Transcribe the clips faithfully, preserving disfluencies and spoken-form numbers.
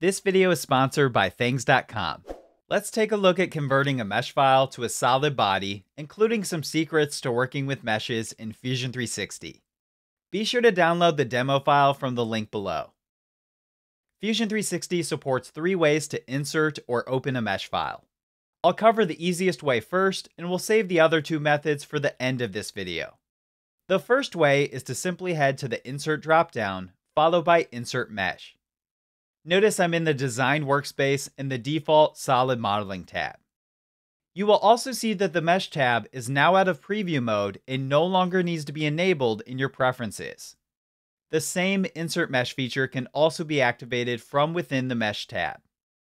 This video is sponsored by Thangs dot com. Let's take a look at converting a mesh file to a solid body, including some secrets to working with meshes in Fusion three sixty. Be sure to download the demo file from the link below. Fusion three sixty supports three ways to insert or open a mesh file. I'll cover the easiest way first, and we'll save the other two methods for the end of this video. The first way is to simply head to the Insert dropdown, followed by Insert Mesh. Notice I'm in the Design workspace in the default Solid Modeling tab. You will also see that the Mesh tab is now out of preview mode and no longer needs to be enabled in your preferences. The same Insert Mesh feature can also be activated from within the Mesh tab.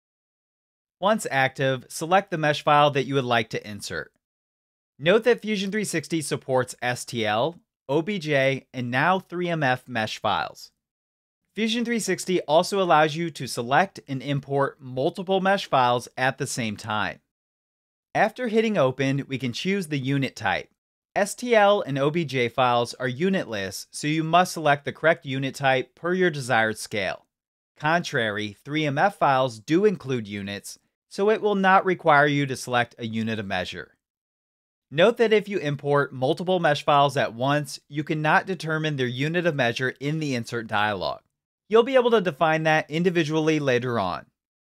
Once active, select the mesh file that you would like to insert. Note that Fusion three sixty supports S T L, O B J, and now three M F mesh files. Fusion three sixty also allows you to select and import multiple mesh files at the same time. After hitting open, we can choose the unit type. S T L and O B J files are unitless, so you must select the correct unit type per your desired scale. Contrary, three M F files do include units, so it will not require you to select a unit of measure. Note that if you import multiple mesh files at once, you cannot determine their unit of measure in the Insert dialog. You'll be able to define that individually later on.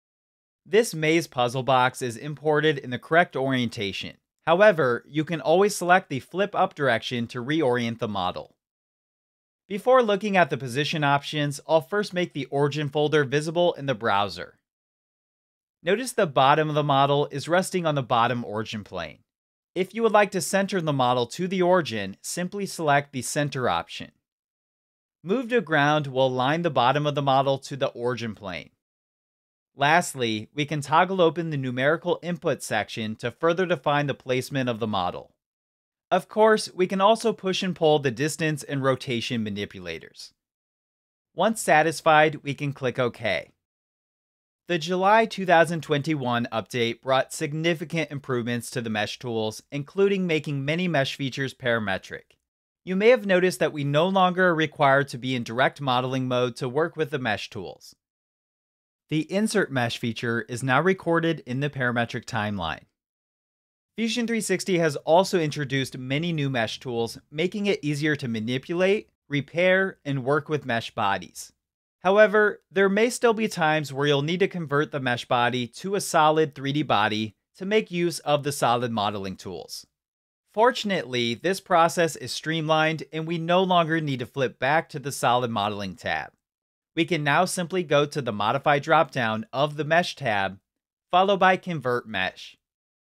This maze puzzle box is imported in the correct orientation. However, you can always select the flip up direction to reorient the model. Before looking at the position options, I'll first make the origin folder visible in the browser. Notice the bottom of the model is resting on the bottom origin plane. If you would like to center the model to the origin, simply select the center option. Move to ground will align the bottom of the model to the origin plane. Lastly, we can toggle open the numerical input section to further define the placement of the model. Of course, we can also push and pull the distance and rotation manipulators. Once satisfied, we can click OK. The July two thousand twenty-one update brought significant improvements to the mesh tools, including making many mesh features parametric. You may have noticed that we no longer are required to be in direct modeling mode to work with the mesh tools. The Insert Mesh feature is now recorded in the parametric timeline. Fusion three sixty has also introduced many new mesh tools, making it easier to manipulate, repair, and work with mesh bodies. However, there may still be times where you'll need to convert the mesh body to a solid three D body to make use of the solid modeling tools. Fortunately, this process is streamlined and we no longer need to flip back to the Solid Modeling tab. We can now simply go to the Modify dropdown of the Mesh tab, followed by Convert Mesh.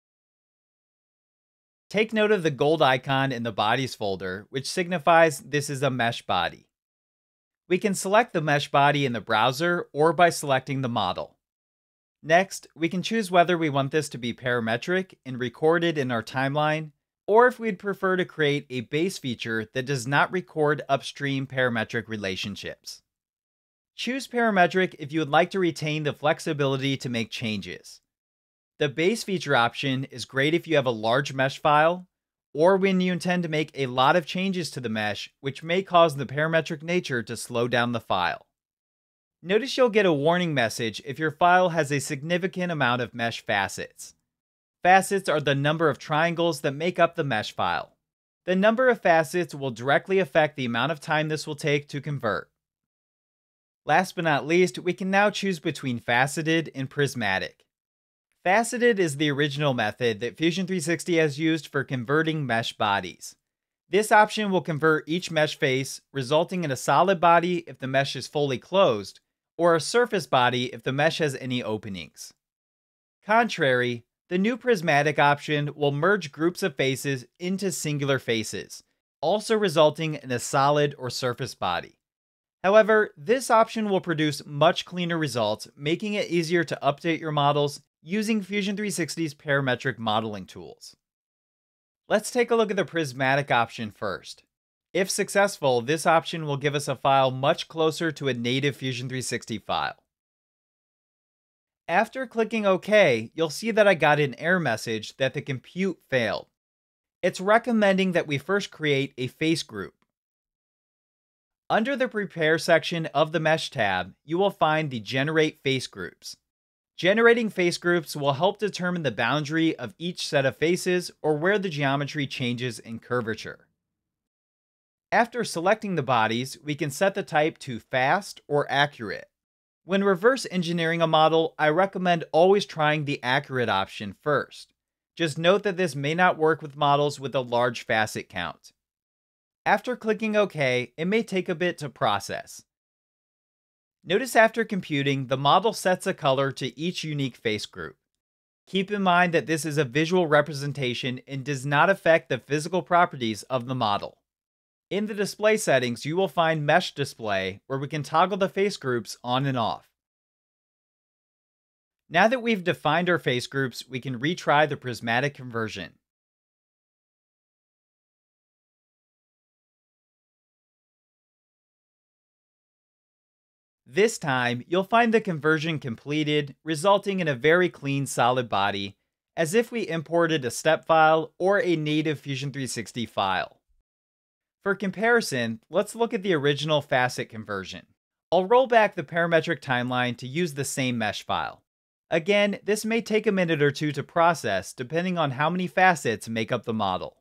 Take note of the gold icon in the Bodies folder, which signifies this is a mesh body. We can select the mesh body in the browser or by selecting the model. Next, we can choose whether we want this to be parametric and recorded in our timeline, or if we'd prefer to create a base feature that does not record upstream parametric relationships. Choose parametric if you would like to retain the flexibility to make changes. The base feature option is great if you have a large mesh file, or when you intend to make a lot of changes to the mesh, which may cause the parametric nature to slow down the file. Notice you'll get a warning message if your file has a significant amount of mesh facets. Facets are the number of triangles that make up the mesh file. The number of facets will directly affect the amount of time this will take to convert. Last but not least, we can now choose between Faceted and Prismatic. Faceted is the original method that Fusion three sixty has used for converting mesh bodies. This option will convert each mesh face, resulting in a solid body if the mesh is fully closed, or a surface body if the mesh has any openings. Contrary, the new Prismatic option will merge groups of faces into singular faces, also resulting in a solid or surface body. However, this option will produce much cleaner results, making it easier to update your models using Fusion three sixty's parametric modeling tools. Let's take a look at the Prismatic option first. If successful, this option will give us a file much closer to a native Fusion three sixty file. After clicking OK, you'll see that I got an error message that the compute failed. It's recommending that we first create a face group. Under the Prepare section of the Mesh tab, you will find the Generate Face Groups. Generating face groups will help determine the boundary of each set of faces or where the geometry changes in curvature. After selecting the bodies, we can set the type to Fast or Accurate. When reverse engineering a model, I recommend always trying the Accurate option first. Just note that this may not work with models with a large facet count. After clicking OK, it may take a bit to process. Notice after computing, the model sets a color to each unique face group. Keep in mind that this is a visual representation and does not affect the physical properties of the model. In the display settings, you will find Mesh Display, where we can toggle the face groups on and off. Now that we've defined our face groups, we can retry the prismatic conversion. This time, you'll find the conversion completed, resulting in a very clean solid body, as if we imported a step file or a native Fusion three sixty file. For comparison, let's look at the original facet conversion. I'll roll back the parametric timeline to use the same mesh file. Again, this may take a minute or two to process depending on how many facets make up the model.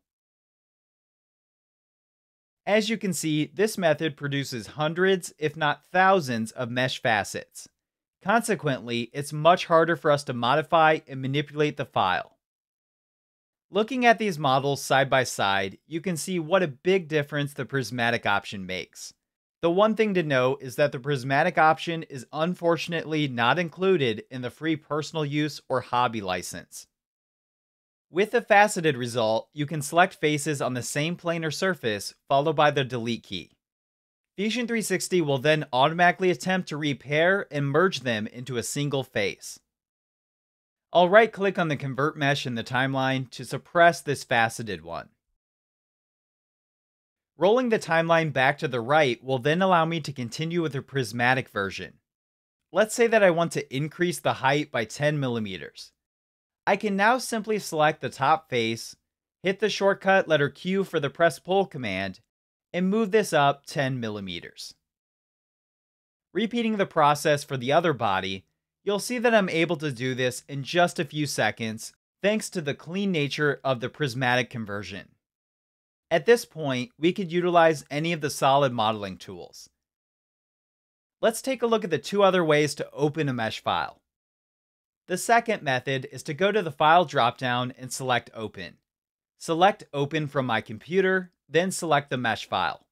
As you can see, this method produces hundreds, if not thousands, of mesh facets. Consequently, it's much harder for us to modify and manipulate the file. Looking at these models side by side, you can see what a big difference the Prismatic option makes. The one thing to note is that the Prismatic option is unfortunately not included in the free personal use or hobby license. With the faceted result, you can select faces on the same plane or surface, followed by the delete key. Fusion three sixty will then automatically attempt to repair and merge them into a single face. I'll right-click on the Convert Mesh in the timeline to suppress this faceted one. Rolling the timeline back to the right will then allow me to continue with the prismatic version. Let's say that I want to increase the height by ten millimeters. I can now simply select the top face, hit the shortcut letter Q for the press pull command, and move this up ten millimeters. Repeating the process for the other body, you'll see that I'm able to do this in just a few seconds, thanks to the clean nature of the prismatic conversion. At this point, we could utilize any of the solid modeling tools. Let's take a look at the two other ways to open a mesh file. The second method is to go to the File dropdown and select Open. Select Open from my computer, then select the mesh file.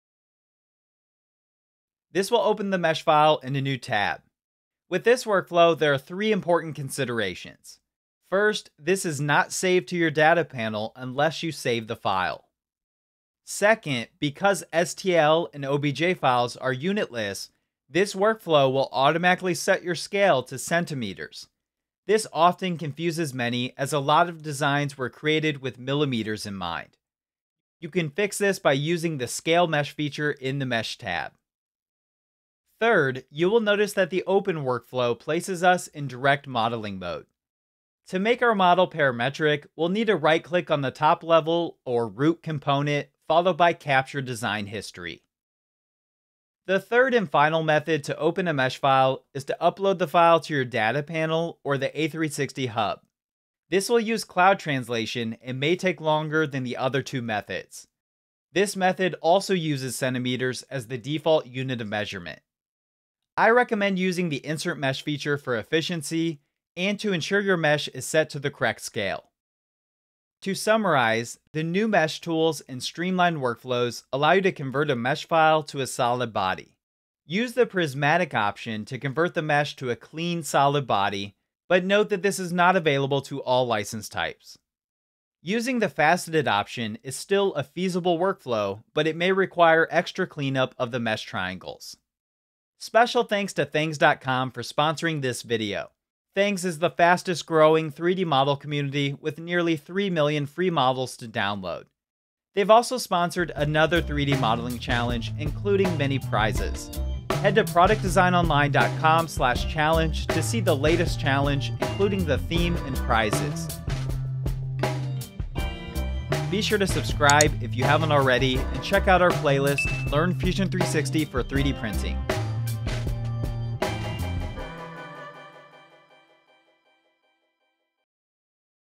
This will open the mesh file in a new tab. With this workflow, there are three important considerations. First, this is not saved to your data panel unless you save the file. Second, because S T L and O B J files are unitless, this workflow will automatically set your scale to centimeters. This often confuses many, as a lot of designs were created with millimeters in mind. You can fix this by using the Scale Mesh feature in the Mesh tab. Third, you will notice that the Open workflow places us in direct modeling mode. To make our model parametric, we'll need to right-click on the top level or root component, followed by Capture Design History. The third and final method to open a mesh file is to upload the file to your data panel or the A three sixty hub. This will use cloud translation and may take longer than the other two methods. This method also uses centimeters as the default unit of measurement. I recommend using the Insert Mesh feature for efficiency and to ensure your mesh is set to the correct scale. To summarize, the new mesh tools and streamlined workflows allow you to convert a mesh file to a solid body. Use the Prismatic option to convert the mesh to a clean solid body, but note that this is not available to all license types. Using the Faceted option is still a feasible workflow, but it may require extra cleanup of the mesh triangles. Special thanks to Thangs dot com for sponsoring this video. Thangs is the fastest growing three D model community with nearly three million free models to download. They've also sponsored another three D modeling challenge, including many prizes. Head to product design online dot com slash challenge to see the latest challenge, including the theme and prizes. Be sure to subscribe if you haven't already, and check out our playlist, Learn Fusion three sixty for three D Printing.